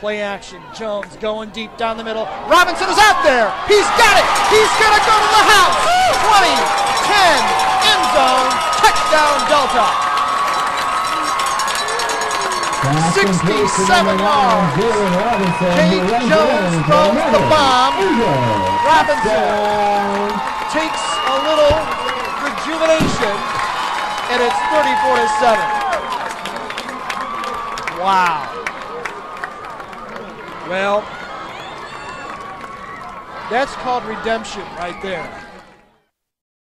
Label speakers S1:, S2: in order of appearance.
S1: Play action. Jones going deep down the middle. Robinson is out there. He's got it. He's going to go to the house. 20, 10, end zone, touchdown Delta. 67 yards. Cade Jones throws the bomb. Robinson takes a little rejuvenation, and it's 34-7. Wow. Well, that's called redemption right there.